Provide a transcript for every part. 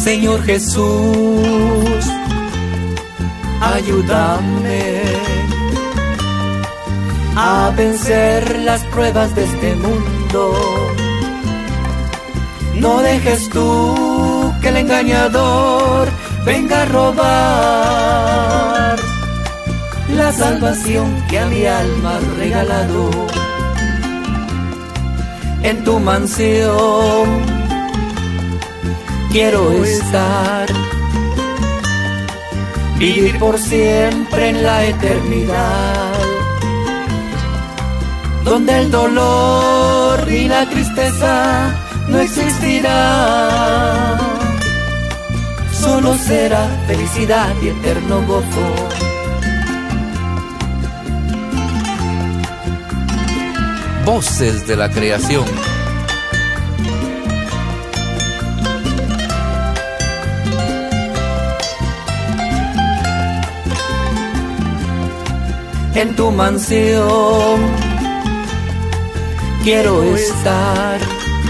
Señor Jesús, ayúdame a vencer las pruebas de este mundo. No dejes tú que el engañador venga a robar la salvación que a mi alma has regalado. En tu mansión quiero estar, vivir por siempre en la eternidad, donde el dolor y la tristeza no existirá. Solo será felicidad y eterno gozo. Voces de la creación. En tu mansión quiero estar,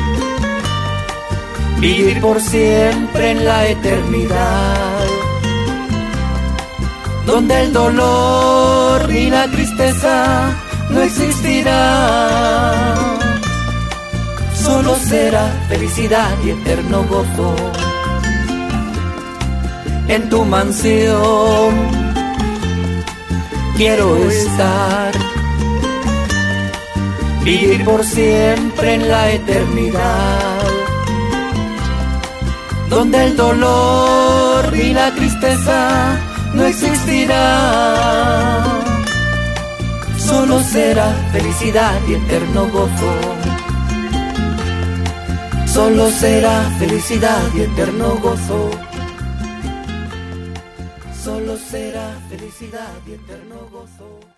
vivir por siempre en la eternidad, donde el dolor y la tristeza no existirá. Solo será felicidad y eterno gozo. En tu mansión quiero estar, vivir por siempre en la eternidad, donde el dolor y la tristeza no existirá. Solo será felicidad y eterno gozo. Solo será felicidad y eterno gozo. Solo será felicidad y eterno gozo.